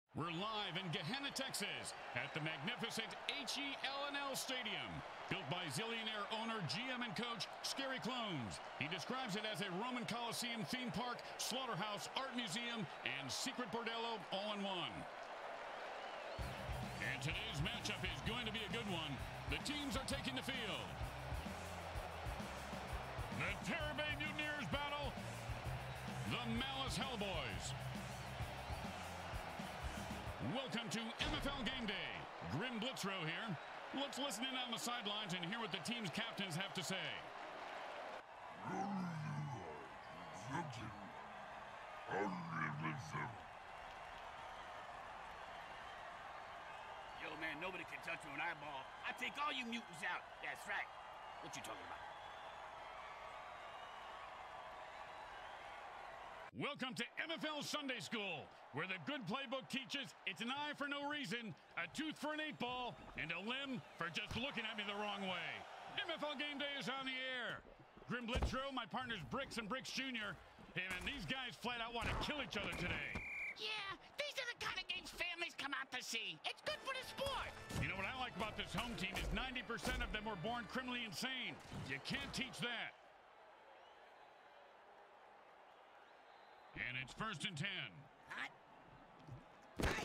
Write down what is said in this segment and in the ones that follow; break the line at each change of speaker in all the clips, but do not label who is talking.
We're live in Gehenna, Texas, at the magnificent HELNL Stadium, built by zillionaire owner, GM, and coach Scary Clones. He describes it as a Roman Coliseum theme park, slaughterhouse, art museum, and secret bordello all in one. And today's matchup is going to be a good one. The teams are taking the field. The Terabay Mutanteers battle the Malice Hellboys. Welcome to MFL Game Day. Grim Blitzrow here. Let's listen in on the sidelines and hear what the team's captains have to say.
Yo, man, nobody can touch me when I ball. I take all you mutants out. That's right. What you talking about?
Welcome to MFL Sunday School, where the good playbook teaches it's an eye for no reason, a tooth for an 8-ball, and a limb for just looking at me the wrong way. MFL Game Day is on the air. Grim Blitzrow, my partner's Bricks and Bricks Jr. Hey, man, these guys flat out want to kill each other today.
Yeah, these are the kind of games families come out to see. It's good for the sport.
You know what I like about this home team is 90% of them were born criminally insane. You can't teach that. And it's 1st and 10.
Hot. Right.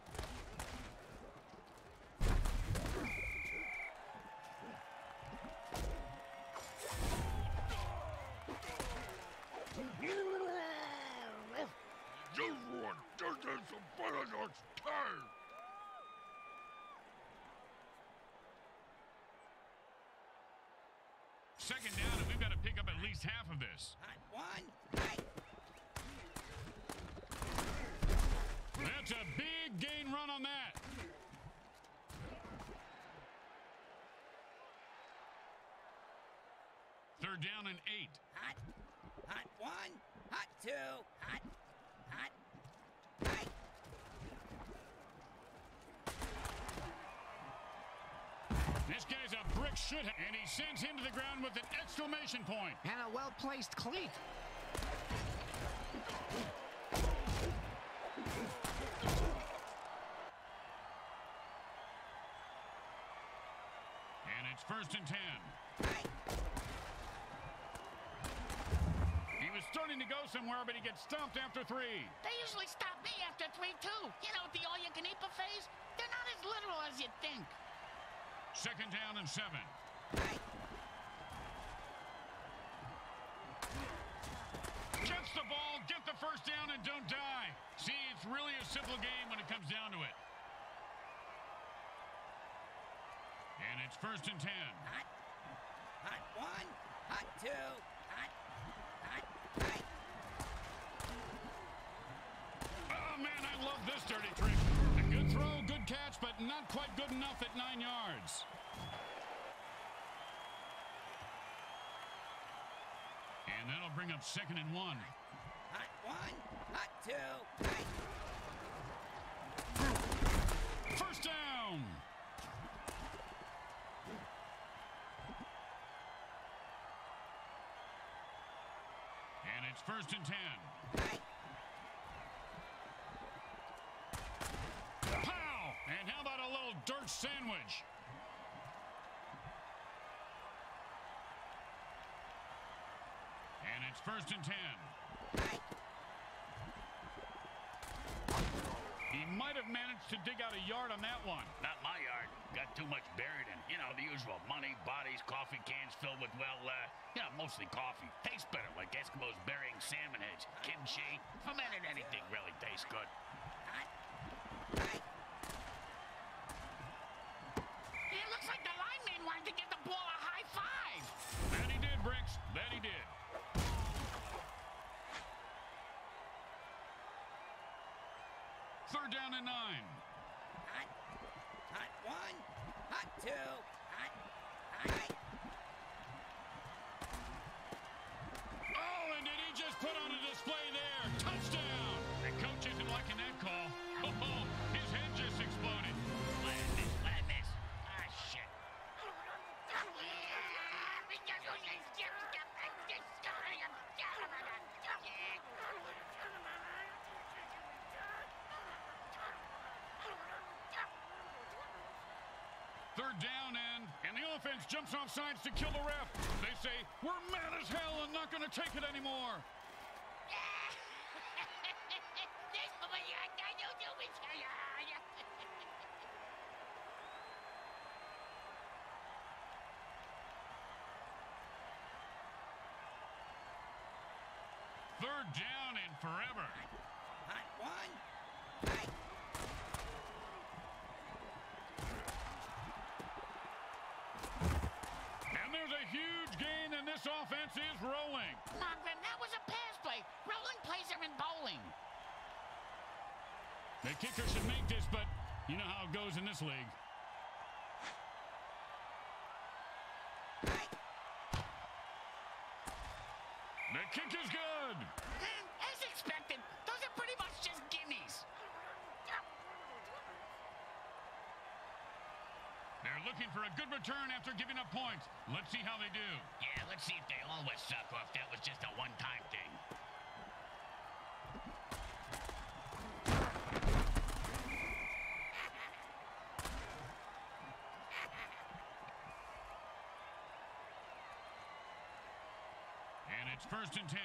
Second down, and we've got to pick up at least half of this.
Hot one. Right.
That's a big gain run on that. Third down and 8.
Hot. Hot one. Hot two. Hot. Hot. Right.
This guy's a brick shit, and he sends him to the ground with an exclamation point.
And a well-placed cleat.
And it's 1st and 10.
Right.
He was starting to go somewhere, but he gets stumped after 3.
They usually stop me after 3, too. You know, the all-you-can-eat buffets? They're not as literal as you'd think.
Second down and 7.
Right.
Gets the ball, get the first down, and don't die. See, it's really a simple game when it comes down to it. And it's 1st and 10.
Hot. Hot one. Hot two. Hot. Hot. Right.
Oh, man, I love this dirty trick. A good throw, good catch, but not quite good enough at 9 yards. And that'll bring up 2nd and 1.
Hot one. Hot two. Right.
First down. And it's 1st and 10.
Right.
Pow! And how about a little dirt sandwich? And it's 1st and 10.
Right.
He might have managed to dig out a yard on that one.
Not my yard. Got too much buried in. You know, the usual money, bodies, coffee cans filled with, well, mostly coffee. Tastes better, like Eskimos burying salmon heads. Kimchi. Fermented anything really tastes good.
Hot. Right. It looks like the lineman wanted to give the ball a high five.
That he did, Bricks. That he did. Third down and 9.
Hot. Hot one. Hot two. Hot. Hot. Right.
Oh, and did he just put on a display there? Touchdown! The coach isn't liking that call. Oh, his head just exploded.
Let it miss. Let it miss. Ah, shit.
Third down and the offense jumps off sides to kill the ref. They say, we're mad as hell and not going to take it anymore. Third down and forever.
Hot one. Hot.
And there's a huge gain, and this offense is rolling.
Come on, Grim, that was a pass play. Rolling plays are in bowling.
The kicker should make this, but you know how it goes in this league. The kick is good.
As expected, those are pretty much just gimmies.
They're looking for a good return after giving up points. Let's see how they do.
Yeah, let's see if they always suck or if that was just a one-time thing.
And it's 1st and 10.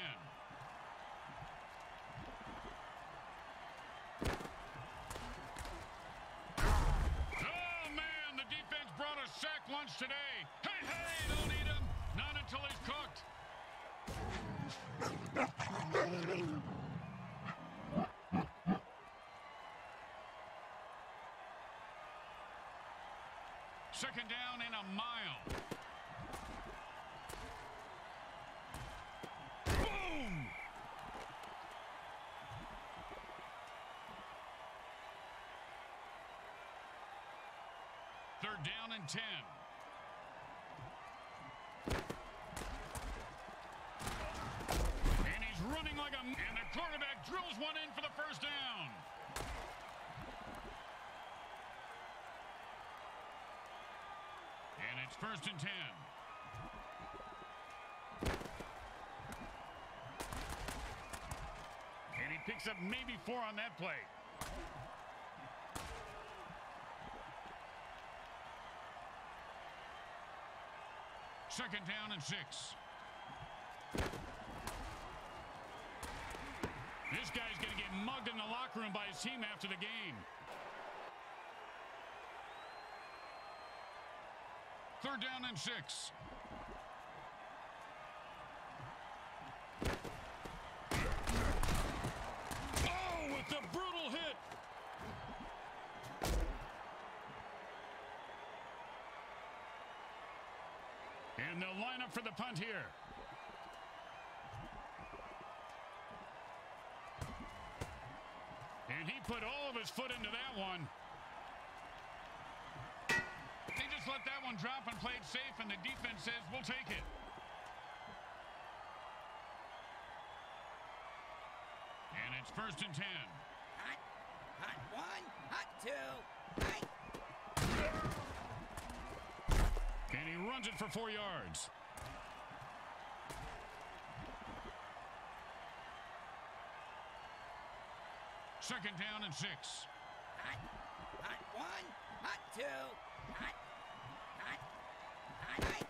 Oh, man, the defense brought a sack lunch today. Hey, don't eat him. Not until he's cooked. Second down and a mile. Boom! Third down and 10. And he's running like a... And the quarterback drills one in for the first down. And it's 1st and 10. And he picks up maybe 4 on that play. Second down and 6. This guy's going to get mugged in the locker room by his team after the game. Third down and 6. Oh, with the brutal hit. And they'll line up for the punt here. And he put all of his foot into that one. They just let that one drop and played safe, and the defense says, we'll take it. And it's 1st and 10.
Hot one. Hot two. Hot.
And he runs it for 4 yards. Second down and 6.
Hot one. Hot two. Hot. Hot. Hot. Hot.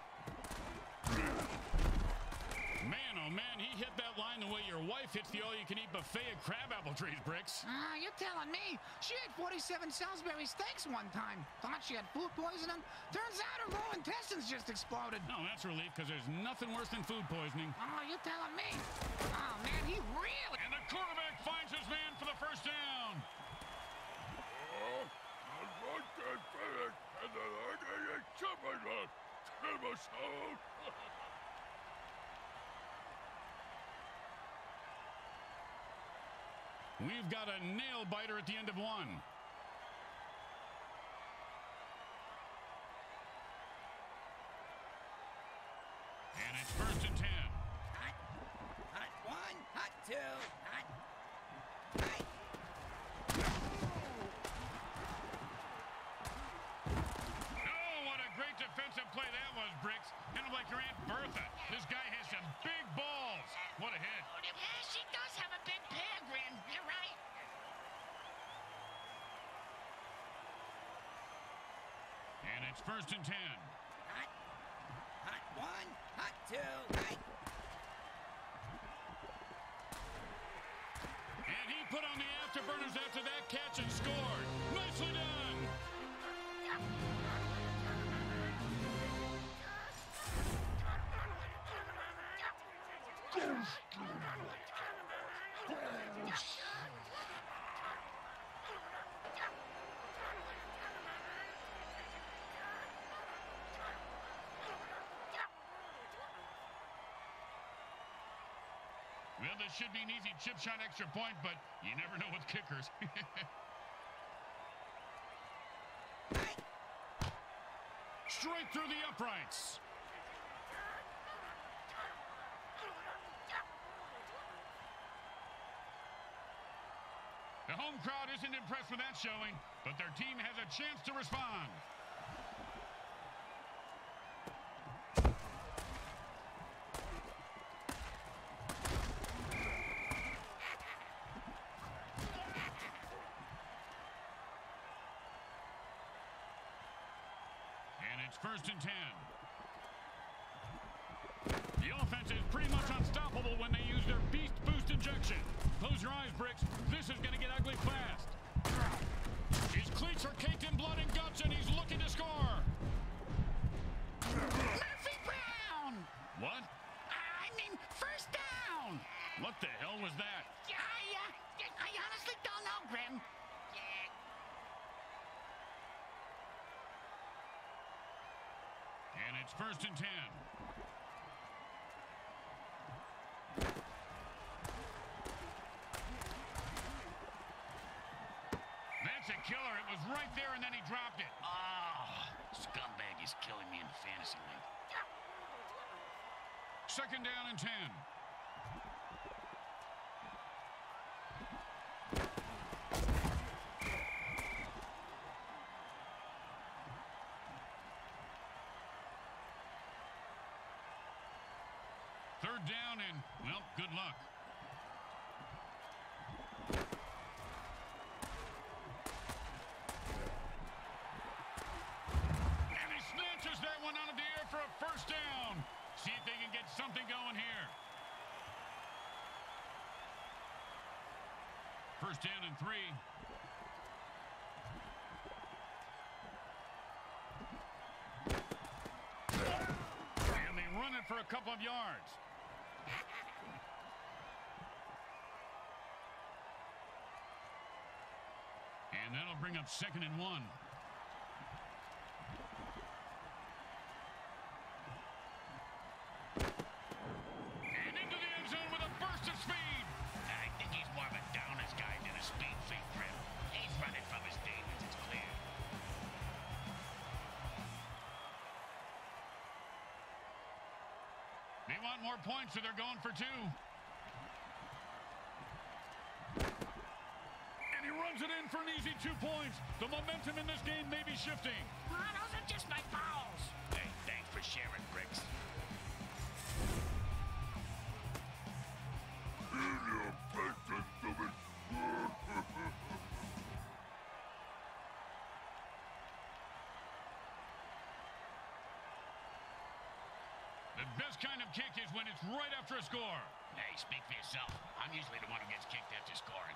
Man, oh man, he hit that line the way your wife hits the all-you-can-eat buffet at Crabapple Trees, Bricks.
You're telling me. She ate 47 Salisbury steaks one time. Thought she had food poisoning. Turns out her lower intestines just exploded.
No, that's relief, because there's nothing worse than food poisoning.
Oh, you're telling me. Oh, man, he really...
And the quarterback finds his man for the first down. We've got a nail-biter at the end of one. And it's 1st and 10.
Hot one. Hot two. Hot. Hot.
Oh, what a great defensive play that was, Bricks. Kind of like your Aunt Bertha. This guy has some big balls. What a hit.
Yeah, she does have a big pair, Grim. You're right.
it's 1st and 10.
Hot. Hot one. Hot two. Hot.
And he put on the afterburners after that catch and scored. Nicely done. Well, this should be an easy chip shot extra point, but you never know with kickers. Straight through the uprights. The home crowd isn't impressed with that showing, but their team has a chance to respond. And it's 1st and 10. The offense is pretty much unstoppable when they use their Beast Boost injection. Close your eyes, Bricks. This is going to get ugly fast. His cleats are caked in blood and guts, and he's looking to score.
Murphy Brown!
What?
I mean, first down!
What the hell was that?
I honestly don't know, Grim.
And it's 1st and 10. That's a killer. It was right there, and then he dropped it.
Oh, scumbag is killing me in the fantasy league.
2nd down and 10. Third down and, well, good luck. And he snatches that one out of the air for a 1st down. See if they can get something going here. 1st down and 3. And they run it for a couple of yards. And that'll bring up 2nd and 1. And into the end zone with a burst of speed.
I think he's more of a downers guy than a speed freak, Grim. He's running from his demons, it's clear.
They want more points, so they're going for 2. And he runs it in for an easy 2 points. The momentum in this game may be shifting.
Those are just my balls.
Hey, thanks for sharing, Bricks.
The best kind of kick is when it's right after a score.
Hey, speak for yourself. I'm usually the one who gets kicked after scoring.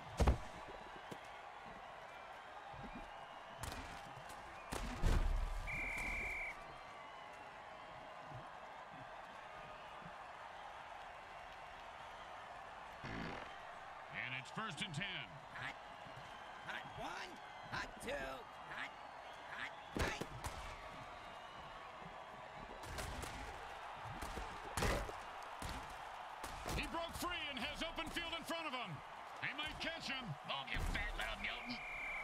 And it's 1st and 10.
Hot. Hot one. Hot two. Hot. Hot. Hot.
He broke free and has open field in front of him. They might catch him.
Move, you fat little mutant.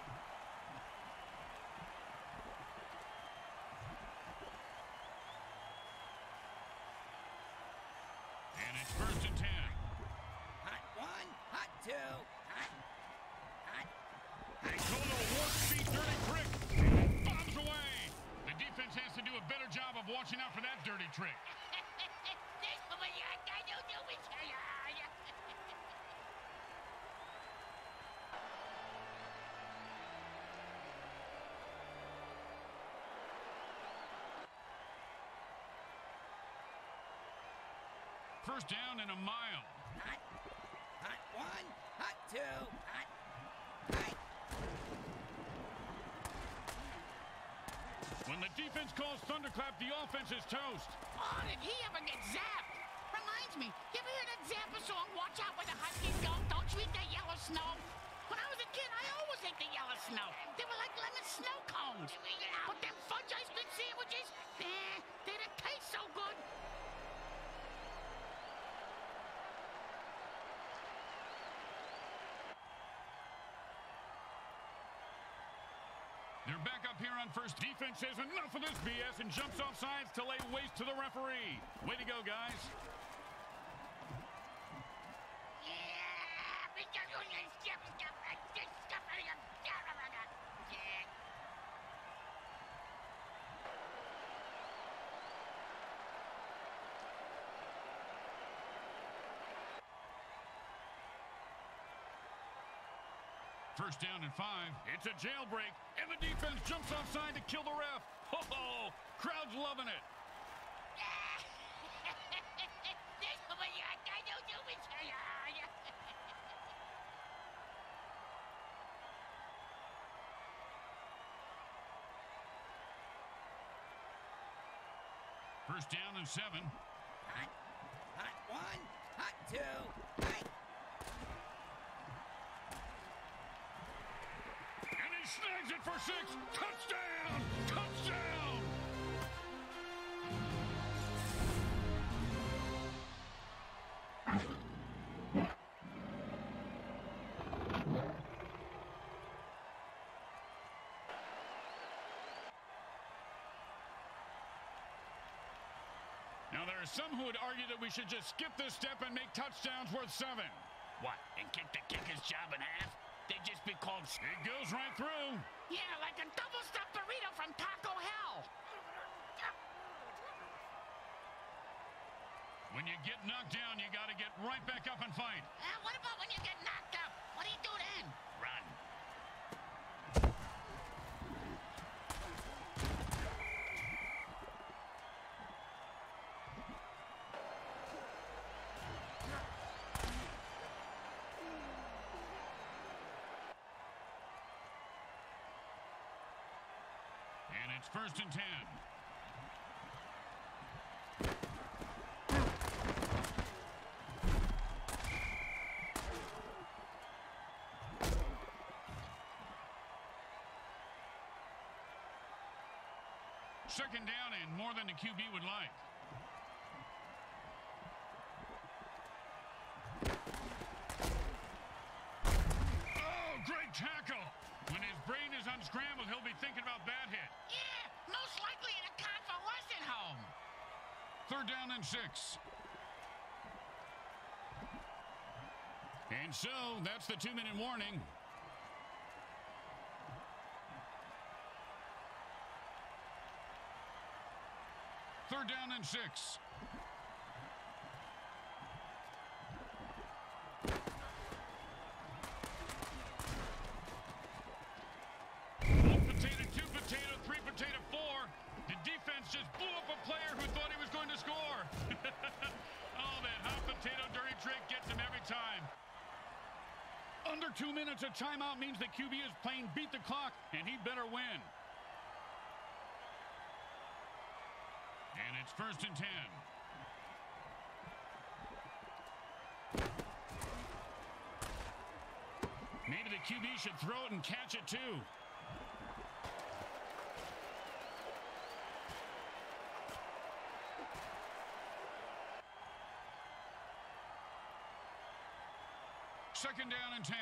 And it's 1st and 10.
Hot one. Hot two. Hot. Hot.
They call it a warp speed dirty trick. And it bombs away. The defense has to do a better job of watching out for that dirty trick. first down and a mile.
Hot. Hot one. Hot two. Hot. Hot.
When the defense calls thunderclap, the offense is toast.
Oh, did he ever get zapped? Reminds me, you ever hear that Zappa song, Watch Out Where the Huskies Go? Don't you eat that yellow snow? When I was a kid, I always ate the yellow snow. They were like lemon snow cones. But them fudge ice cream sandwiches, they didn't taste so good.
They're back up here on first. Defense says enough of this BS and jumps off sides to lay waste to the referee. Way to go, guys. First down and 5. It's a jailbreak, and the defense jumps offside to kill the ref. Oh, crowd's loving it. First down and 7.
Hot. Hot one. Hot two. Hot.
And he snags it for 6. Touchdown! Touchdown! Now, there are some who would argue that we should just skip this step and make touchdowns worth 7.
What, and kick the kicker's job in half? They'd just be called...
It goes right through.
Yeah, like a double-stuffed burrito from Taco Hell.
When you get knocked down, you got to get right back up and fight.
What about when you get knocked up? What do you do then?
Run.
And it's first and 10. Second down and more than the QB would like. Oh, great tackle. When his brain is unscrambled, he'll be thinking about that hit.
Yeah, most likely in a convalescent home.
Third down and 6. And so, that's the 2-minute warning. Third down and 6. One potato, 2 potato, 3 potato, 4. The defense just blew up a player who thought he was going to score. Oh, that hot potato dirty trick gets him every time. Under 2 minutes, a timeout means the QB is playing beat the clock, and he better win. And it's first and 10. Maybe the QB should throw it and catch it too. Second down and 10.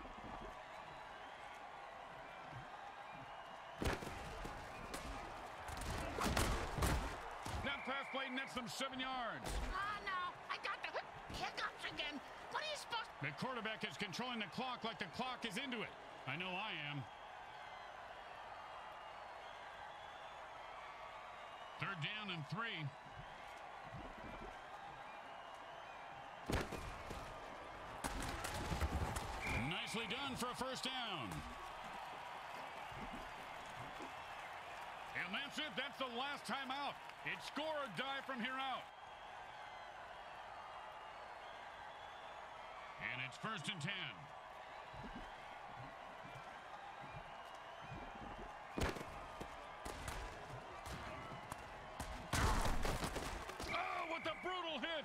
Pass play nets them 7 yards.
Oh, no. I got the hiccups again. What are you supposed to...
The quarterback is controlling the clock like the clock is into it. I know I am. Third down and 3. Nicely done for a first down. And that's it. That's the last time out. It's score or die from here out. it's 1st and 10. Oh, what a brutal hit!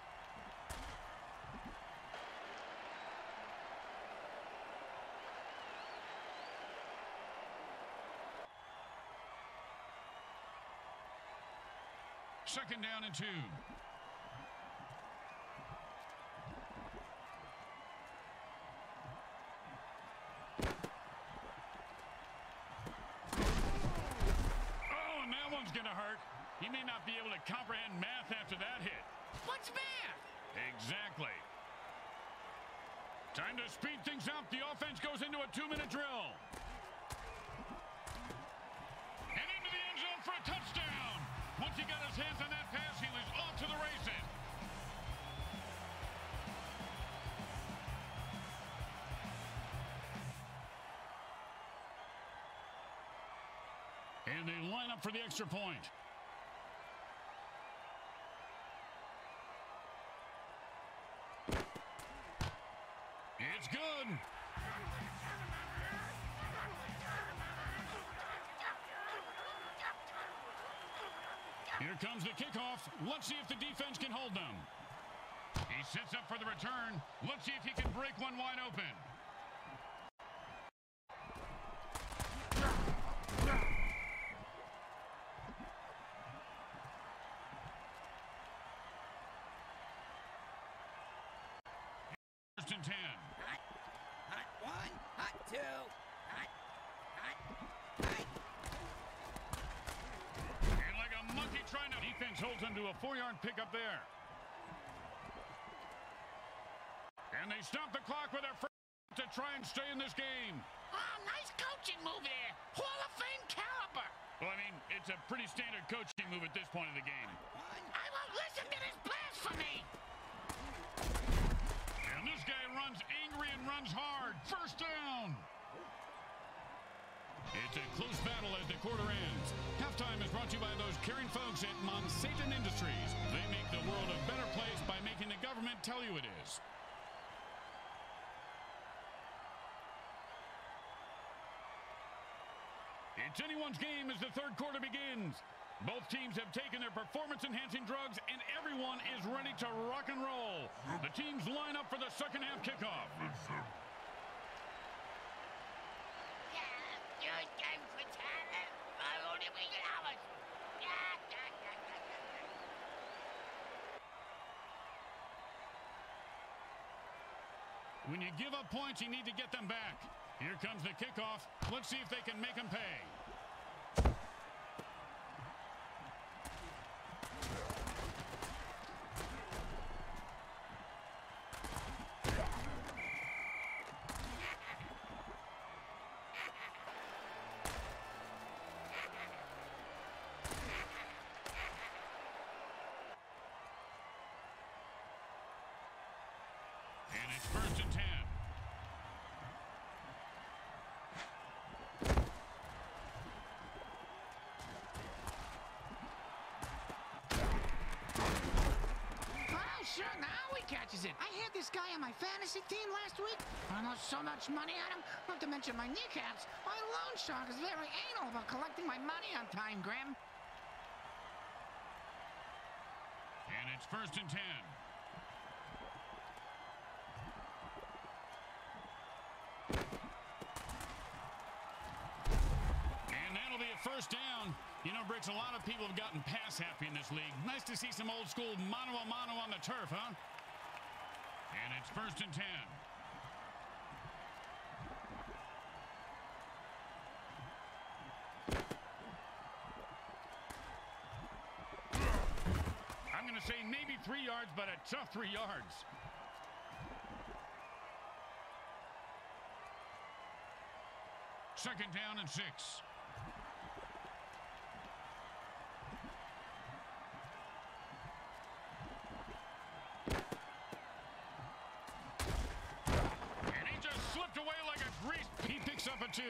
Second down and 2. Gonna hurt. He may not be able to comprehend math after that hit.
What's math?
Exactly. Time to speed things up. The offense goes into a 2-minute drill. And into the end zone for a touchdown. Once he got his hands on that pass, he was off to the races. And they line up for the extra point. It's good. Here comes the kickoff. Let's see if the defense can hold them. He sets up for the return. Let's see if he can break one wide open. And 10.
Hot, hot 1, hot 2, hot, hot.
And like a monkey trying to defense holds him to a 4-yard pickup there. And they stop the clock with their first to try and stay in this game.
Oh, nice coaching move there. Hall of Fame caliber.
Well, I mean, it's a pretty standard coaching move at this point of the game.
I won't listen to this blasphemy.
This guy runs angry and runs hard. First down. It's a close battle as the quarter ends. Halftime is brought to you by those caring folks at Monsatan Industries. They make the world a better place by making the government tell you it is. It's anyone's game as the third quarter begins. Both teams have taken their performance-enhancing drugs, and everyone is ready to rock and roll. The teams line up for the second half kickoff. When you give up points, you need to get them back. Here comes the kickoff. Let's see if they can make them pay. And it's 1st and 10.
Sure, now he catches it. I had this guy on my fantasy team last week. I lost so much money on him, not to mention my kneecaps. My loan shark is very anal about collecting my money on time, Graham.
And it's 1st and 10. And that'll be a first down. You know, Bricks, a lot of people have gotten pass happy in this league. Nice to see some old school mano-a-mano on the turf, huh? And it's 1st and 10. I'm going to say maybe 3 yards, but a tough 3 yards. Second down and 6. And he just slipped away like a grease. He picks up a 2.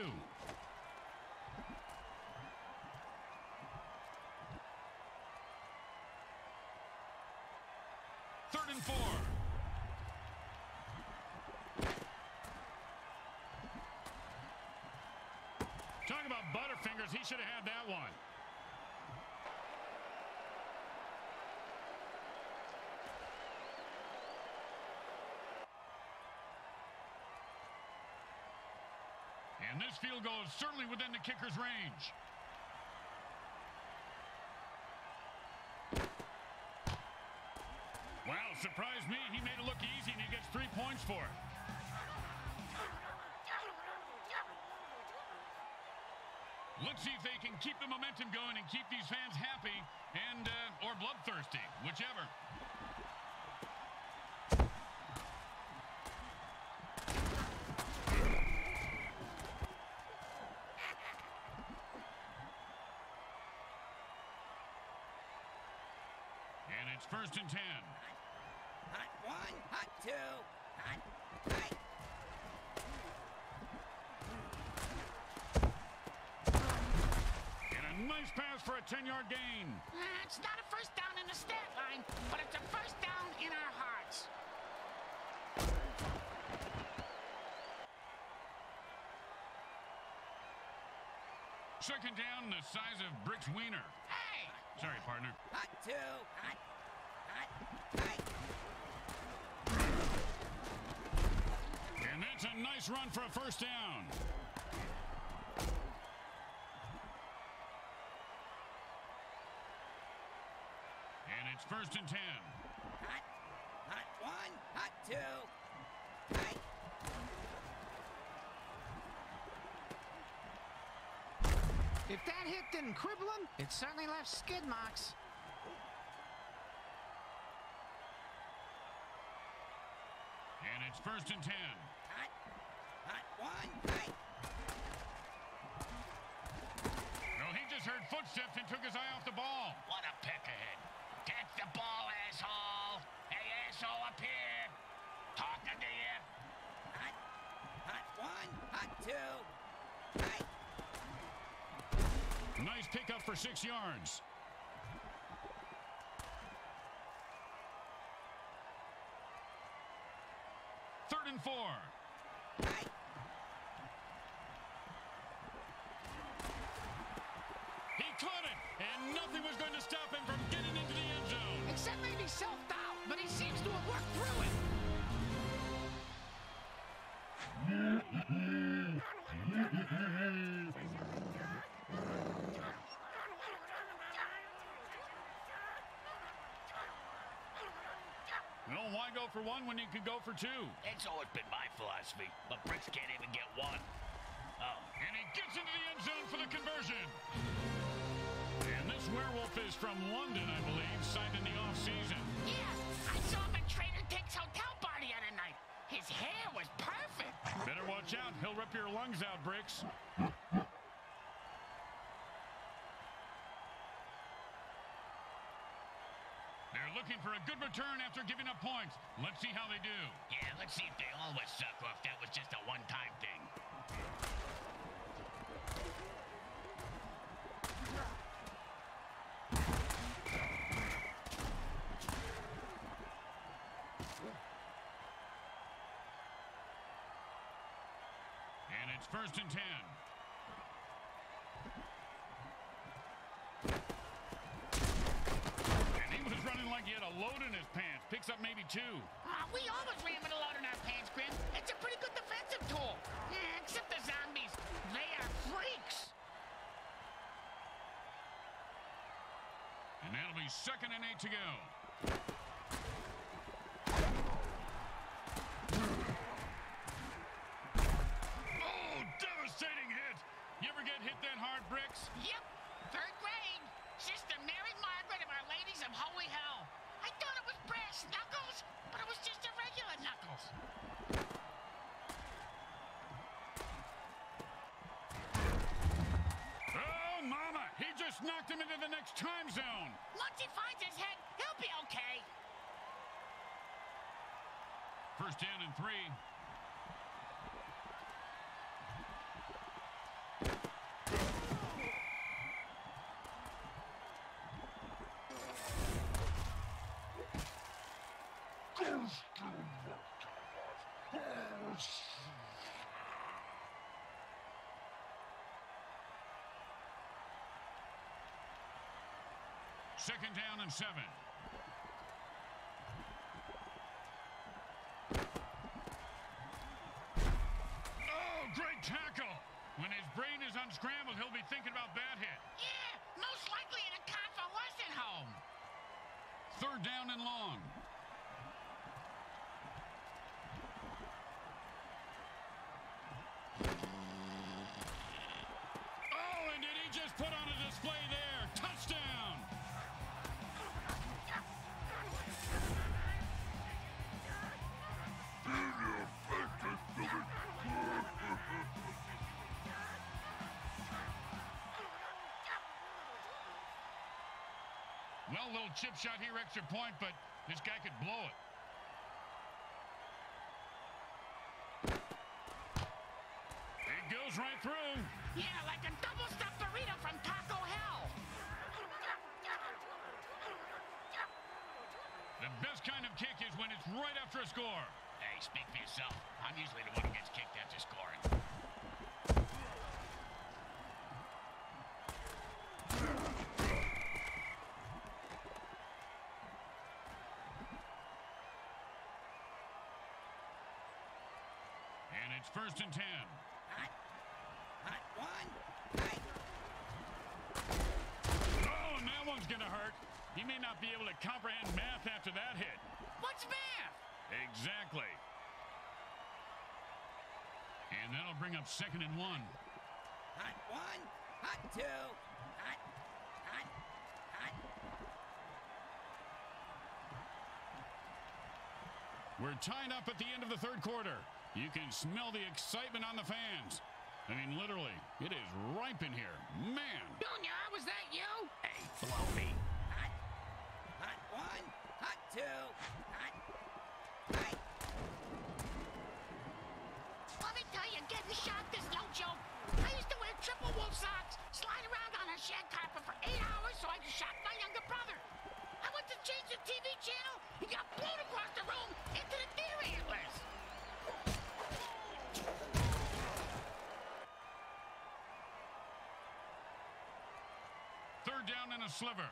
Third and 4. Mutanteers. He should have had that one. And this field goal is certainly within the kicker's range. Wow, surprised me. He made it look easy, and he gets 3 points for it. Let's see if they can keep the momentum going and keep these fans happy and or bloodthirsty, whichever. And it's 1st and 10.
Hot 1, hot 2, hot 3.
Nice pass for a 10-yard gain.
It's not a first down in the stat line, but it's a first down in our hearts.
Second down, the size of Brick's wiener.
Hey!
Sorry, partner.
Hot 2, hot 3.
And that's a nice run for a first down. And it's 1st and 10.
Hot 1, hot 2, 3.
If that hit didn't cripple him, it certainly left skid marks.
And it's 1st and 10.
Hot 1, 3.
No, he just heard footsteps and took his eye off the ball.
What a peck ahead. Catch the ball, asshole. Hey, asshole, up here. Talking to you.
Hot 1, hot 2, 3.
Nice pickup for 6 yards. Third and 4. He caught it, and nothing was going to stop him from getting into the end zone.
Except maybe self-doubt, but he seems to have worked through it.
Well, why go for one when you can go for two?
It's always been my philosophy, but Bricks can't even get one. Oh.
And he gets into the end zone for the conversion. And this werewolf is from London, I believe, signed in the offseason.
Yeah, I saw him at Trader Dick's hotel party the other night. His hair was perfect.
Better watch out. He'll rip your lungs out, Bricks. They're looking for a good return after giving up points. Let's see how they do.
Yeah, let's see if they always suck or if that was just a one-time thing.
And it's 1st and 10. And he was running like he had a load in his pants. Picks up maybe 2.
We always ran with a load in our pants, Grim. It's a pretty good defensive tool. Yeah, except the zombies. They are freaks.
And that'll be 2nd and 8 to go. Oh, devastating hit. You ever get hit that hard, Bricks?
Yep, 3rd grade. Sister Mary Margaret of Our Ladies of Holy Hell. I thought it was brass knuckles, but it was just a regular knuckles.
Oh, mama. He just knocked him into the next time zone.
Once he finds his head, he'll be okay.
1st down and 3. Second down and 7. Oh, great tackle. When his brain is unscrambled, he'll be thinking about that hit.
Yeah, most likely in a convalescent home.
Third down and long. Oh, and did he just put on a display there? Touchdown! Well, little chip shot here, extra point, but this guy could blow it. It goes right through.
Yeah, like a double-stuffed burrito from Taco Hell.
The best kind of kick is when it's right after a score.
Hey, speak for yourself. I'm usually the one who gets kicked after scoring.
And it's first and 10.
Hot. Hot one. Hot.
Oh, and that one's going to hurt. He may not be able to comprehend math after that hit.
What's math?
Exactly. And that'll bring up second and 1.
Hot one. Hot two. Hot. Hot. Hot.
We're tied up at the end of the third quarter. You can smell the excitement on the fans. I mean, literally, it is ripe in here. Man.
Junior, was that you?
Hey, blow me.
Hot. Hot one. Hot two. Hot. Hot.
Let me tell you, getting shocked is no joke. I used to wear triple wool socks, slide around on a shag carpet for 8 hours so I could shock my younger brother. I went to change the TV channel, he got blown across the room into the deer antlers.
Third down and a sliver.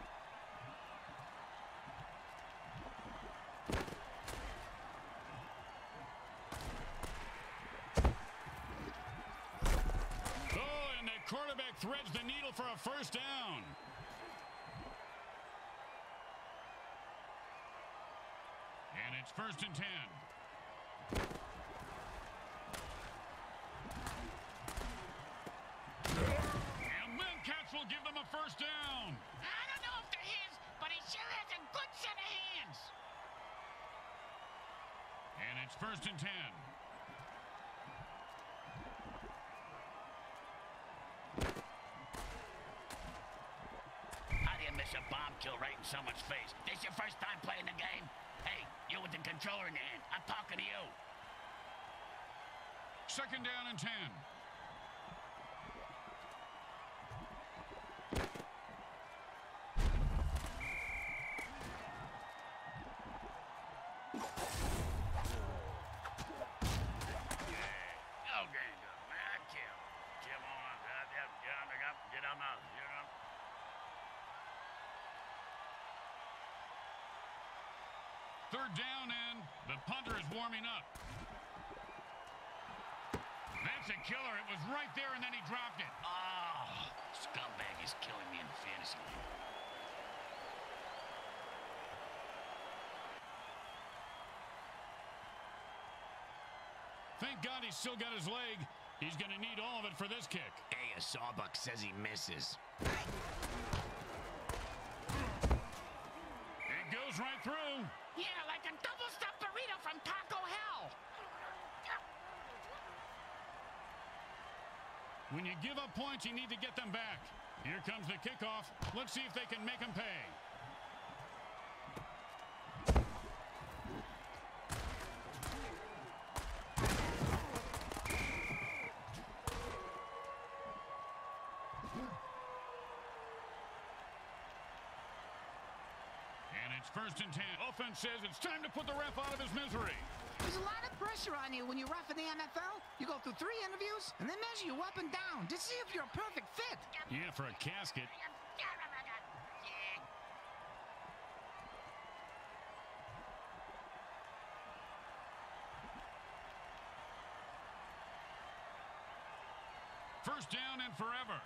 Oh, and the quarterback threads the needle for a first down. And it's first and 10. And Cats will give them a first down.
I don't know if they're his, but he sure has a good set of hands.
And it's first and 10.
How do you miss a bomb kill right in someone's face? This your first time playing the game? Hey, you with the controller in your hand. I'm talking to you.
Second down and 10. Third down, and the punter is warming up. That's a killer. It was right there, and then he dropped it.
Oh, scumbag is killing me in fantasy league.
Thank God he's still got his leg. He's going to need all of it for this kick.
Hey, a sawbuck says he misses.
It goes right through.
Yeah, like a double-stuffed burrito from Taco Hell.
When you give up points, you need to get them back. Here comes the kickoff. Let's see if they can make them pay. And it's first and 10. Offense says it's time to put the ref out of his misery.
There's a lot of pressure on you when you ref in the MFL. You go through 3 interviews, and they measure you up and down to see if you're a perfect fit.
Yeah, for a casket. First down and forever.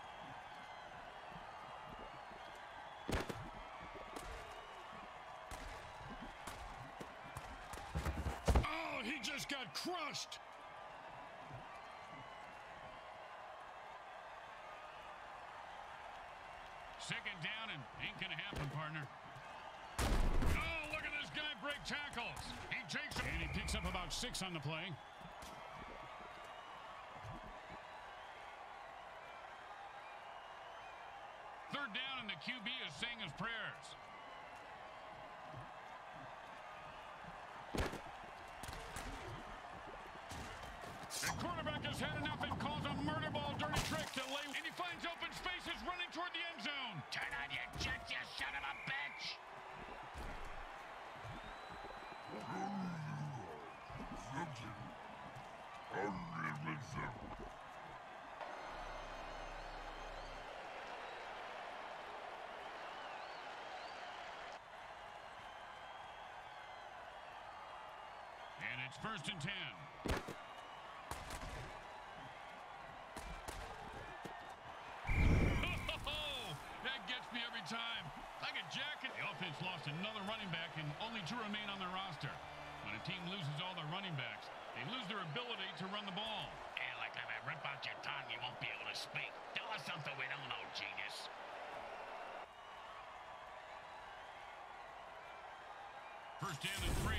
Oh, he just got crushed. Second down and ain't gonna happen, partner. Oh, look at this guy break tackles. He takes and he picks up about 6 on the play. Third down and the QB is saying his prayers. The quarterback has had enough and calls a murder ball dirty trick to lay. And he finds open spaces running toward the end zone.
Turn on your jets, you son of a bitch!
And it's first and 10. That gets me every time. Like a jacket. The offense lost another running back and only 2 remain on their roster. When a team loses all their running backs, they lose their ability to run the ball.
And like if I rip out your tongue, you won't be able to speak. Tell us something we don't know, genius.
First down and 3.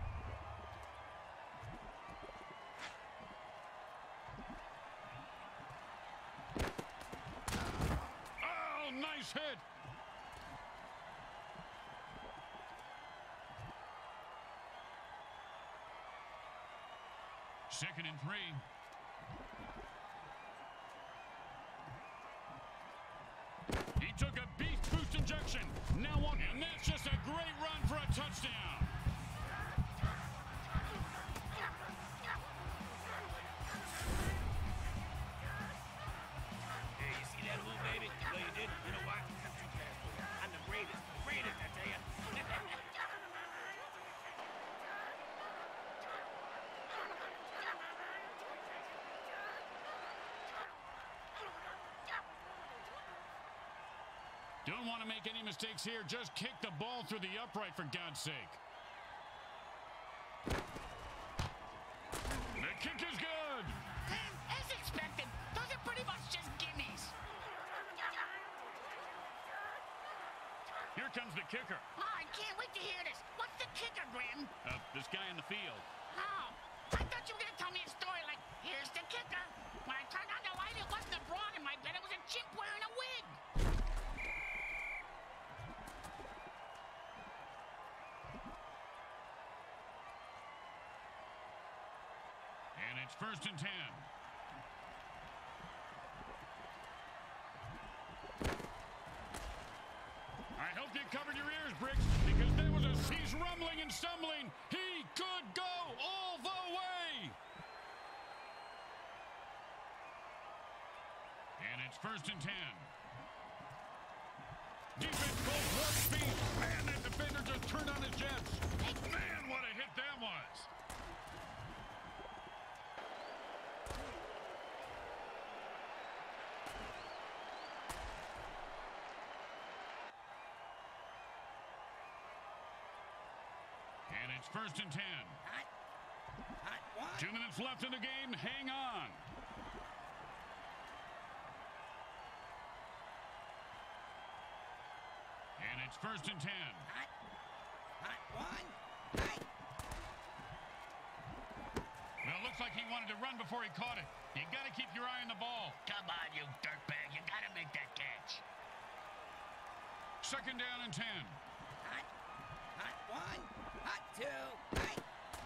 Oh, nice hit. Second and 3. He took a beast boost injection. Now one, and that's just a great run for a touchdown.
Hey, you see that little baby? No, you didn't. You know why? I'm the greatest. The greatest, I tell you.
Don't want to make any mistakes here. Just kick the ball through the upright, for God's sake. The kick is good.
As expected, those are pretty much just gimmies.
Here comes the kicker.
Oh, I can't wait to hear this. What's the kicker, Grim?
This guy in the field.
Oh, I thought you were going to tell me a story like, here's the kicker. When I turned on the light, it wasn't a broad in my bed. It was a chimp wearing a wig.
And it's first and 10. I hope you covered your ears, Bricks, because there was he's rumbling and stumbling. He could go all the way. And it's first and 10. Defense goes warp speed. Man, that defender just turned on his jets. Man, what a hit that was. And it's first and 10.
Hot one.
2 minutes left in the game. Hang on. And it's first and 10.
Hot one. Hot.
Well, it looks like he wanted to run before he caught it. You got to keep your eye on the ball.
Come on, you dirtbag. You gotta make that catch.
Second down and 10.
Hot one. Hot two. Hot.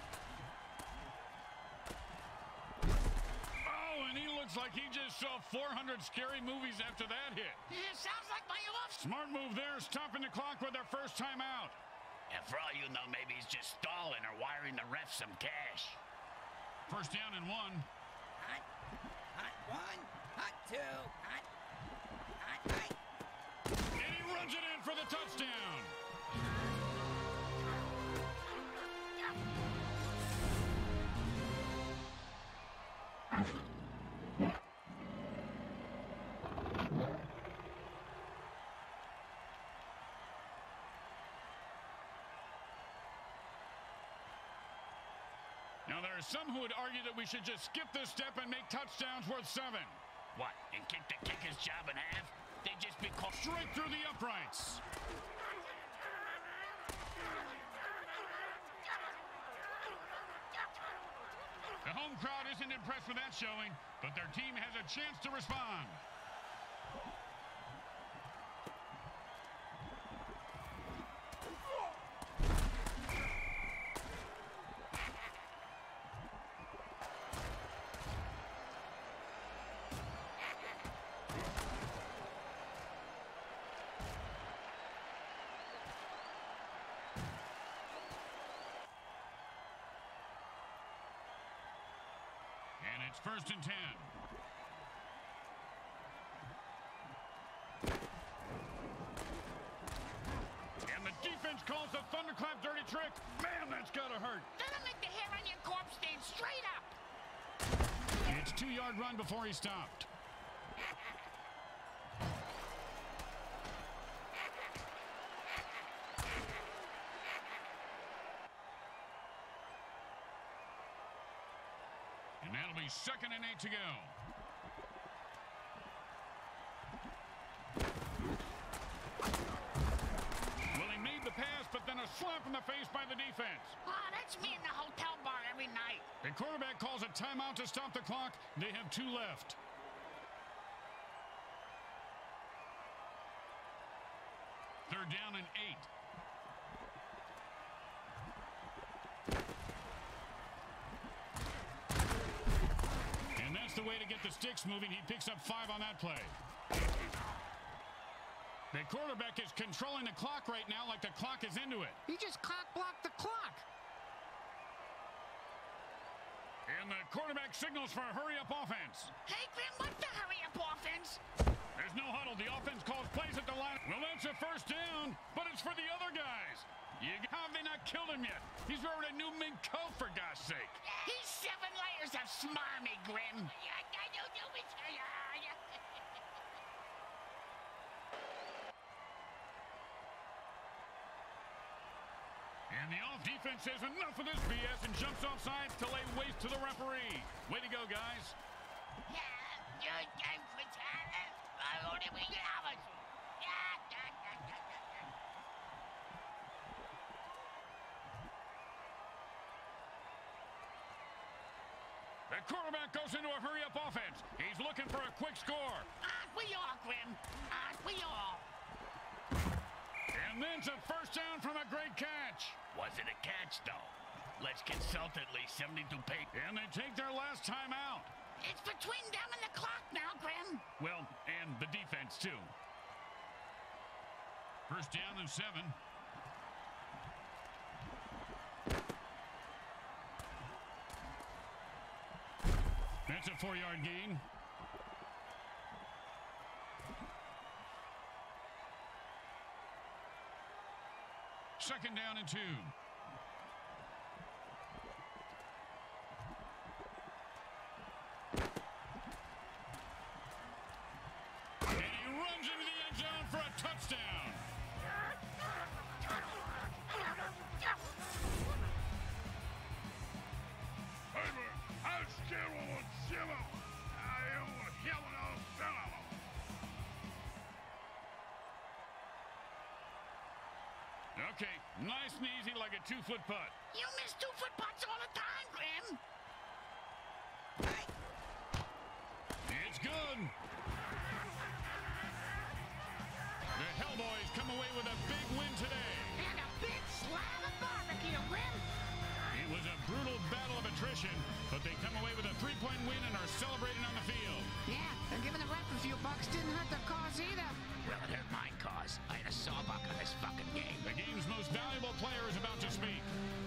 Oh, and he looks like he just saw 400 scary movies after that hit.
Yeah, sounds like my off.
Smart move there, stopping the clock with their first time out.
And for all you know, maybe he's just stalling or wiring the ref some cash.
First down and 1.
Hot one. Hot two. Hot. Hot.
And he runs it in for the touchdown. Now, there are some who would argue that we should just skip this step and make touchdowns worth 7.
What, and kick the kicker's job in half? They'd just be called
Straight through the uprights. The home crowd isn't impressed with that showing, but their team has a chance to respond. And it's 1st and 10. And the defense calls the thunderclap dirty trick. Man, that's gotta hurt.
That'll make the hair on your corpse stand straight up.
It's 2-yard run before he stopped. And that'll be 2nd and 8 to go. Well, he made the pass, but then a slap in the face by the defense.
Oh, that's me in the hotel bar every night.
The quarterback calls a timeout to stop the clock. They have 2 left. Third down and 8. And that's the way to get the sticks moving. He picks up 5 on that play. The quarterback is controlling the clock right now like the clock is into it.
He just cock-blocked the clock.
And the quarterback signals for a hurry-up offense.
Hey, Grim, what's the hurry-up offense?
There's no huddle. The offense calls plays at the line. Well, that's a 1st down, but it's for the other guys. How have they not killed him yet? He's wearing a new mink coat, for God's sake.
He's 7 layers of smarmy, Grim.
And the defense says enough of this BS and jumps off sides to lay waste to the referee. Way to go, guys. The quarterback goes into a hurry-up offense. He's looking for a quick score.
Aren't we all, Grim? Aren't we all?
And then it's a 1st down from a great catch.
Was it a catch, though? Let's consult at least 72 pages.
And they take their last time out.
It's between them and the clock now, Grim.
Well, and the defense, too. 1st down and 7. That's a 4-yard gain. Second down and 2. And he runs into the end zone for a touchdown. Okay, nice and easy like a 2-foot putt.
You miss 2-foot putts all the time, Grim.
It's good. The Hellboys come away with a big win today.
And a big slab of barbecue, Grim.
It was a brutal battle of attrition, but they come away with a 3-point win and are celebrating on the field.
Yeah, and giving the ref a few bucks didn't hurt their cause either.
Well, it hurt my cause. I had a sawbuck on this fucking game.
The game's most valuable player is about to speak.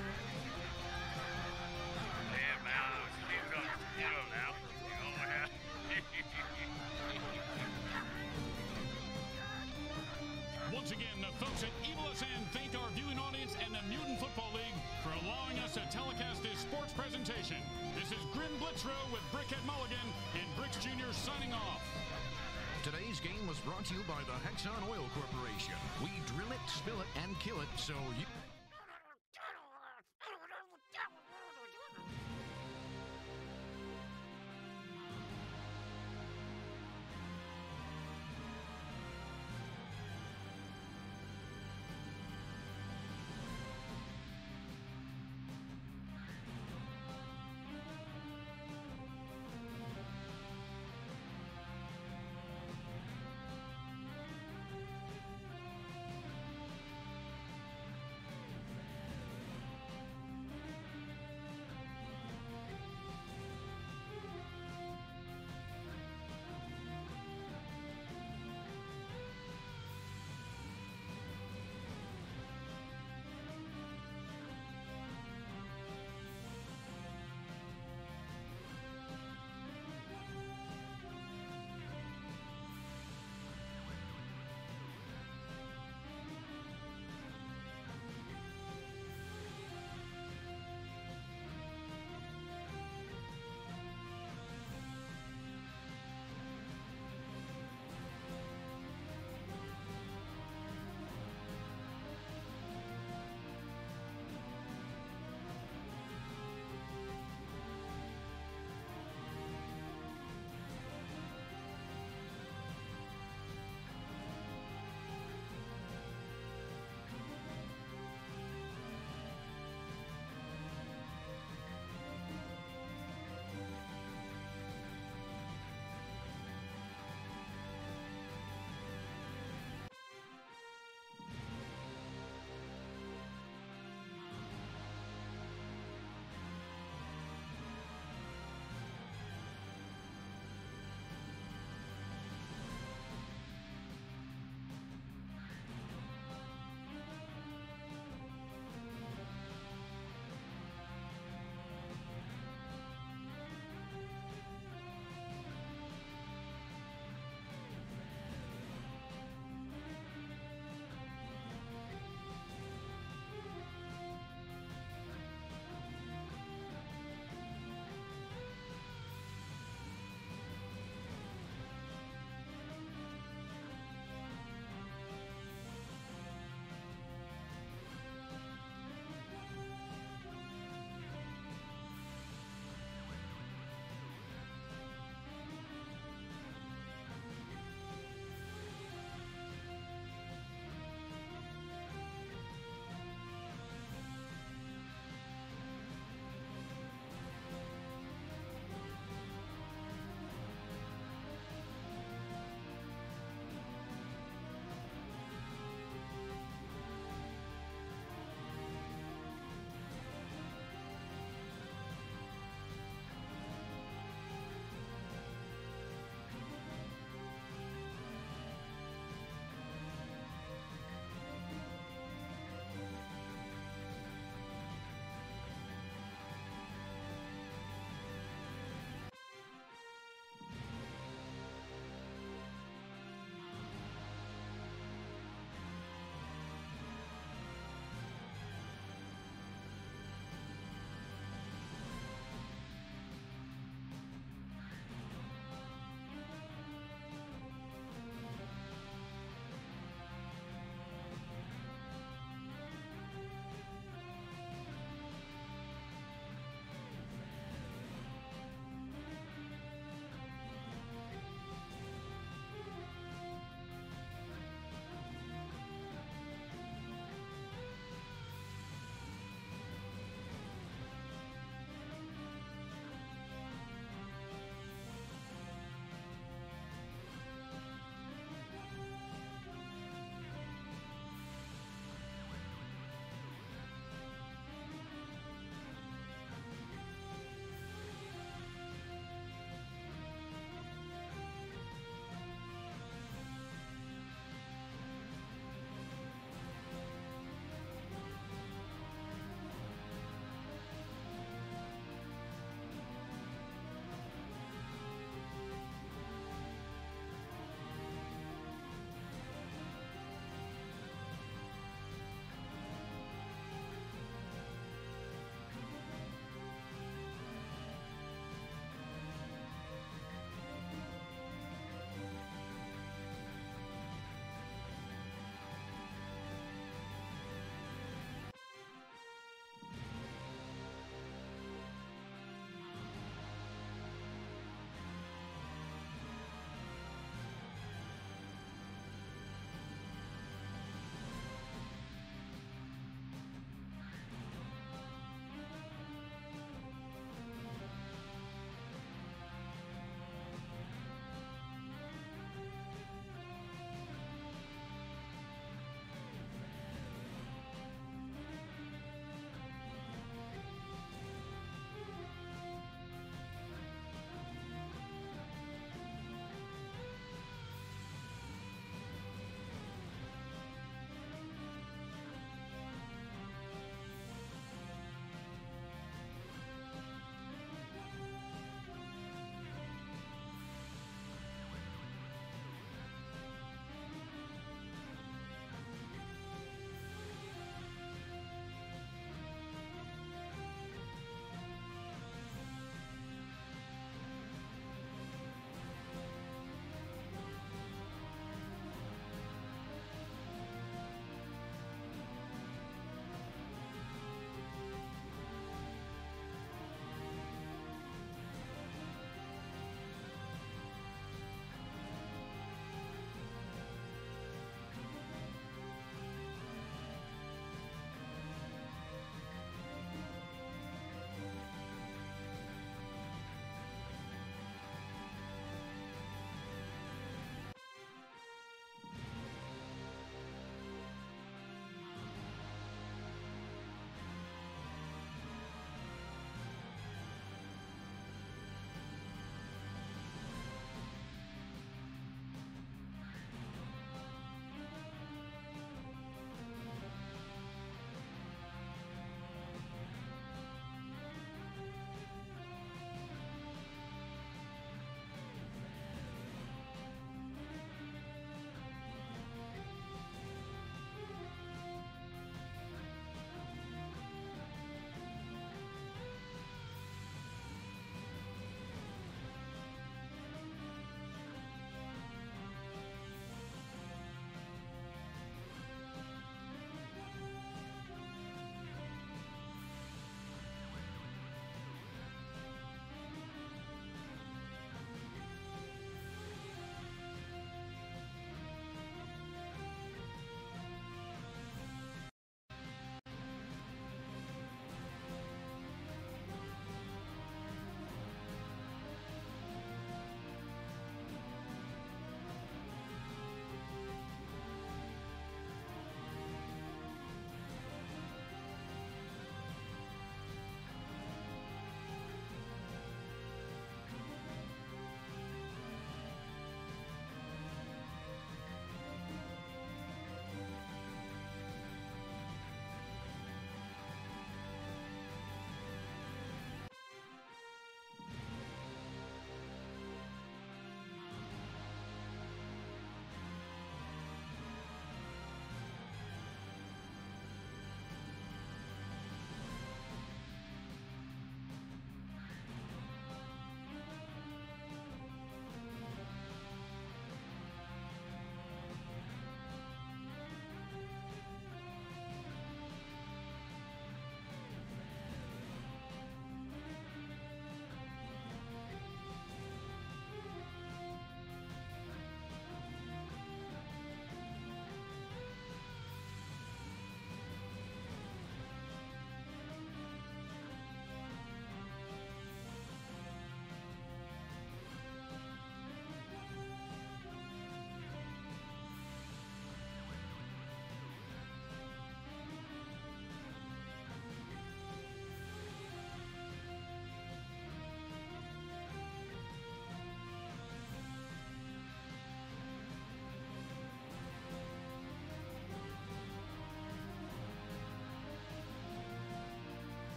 Yeah, man. You know now.
Once again, the folks at Evil SN thank our viewing audience and the Mutant Football League for allowing us to telecast this sports presentation. This is Grim Blitzrow with Brickhead Mulligan and Bricks Jr. signing off.
Today's game was brought to you by the Hexon Oil Corporation. We drill it, spill it, and kill it so you...